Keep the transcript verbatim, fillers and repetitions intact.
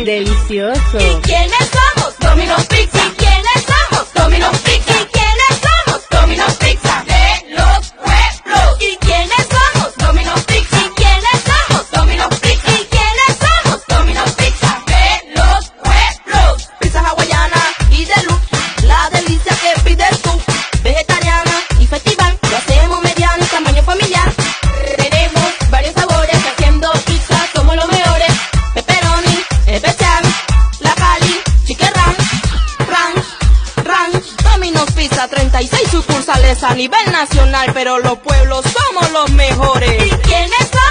delicioso. ¿Y quiénes somos? Domino's Pizza. ¿Y quiénes somos? Domino's Pizza. ¿Y quiénes somos? Domino's Pizza de los pueblos. ¿Y quiénes somos? Domino's Pizza. ¿Y quiénes somos? Domino's Pizza. ¿Y quiénes somos? Domino's Pizza de los pueblos. Pizza hawaiana y deluxe, la delicia que pides tú. Vegetariana y festival, lo hacemos mediano y tamaño familiar. Tenemos varios sabores, haciendo pizza somos los mejores. Pepperoni, especial, la Cali, chicken ranch, ranch, ranch. Domino's Pizza, treinta y seis sucursales a nivel nacional, pero los pueblos somos los mejores. ¿Y quiénes son?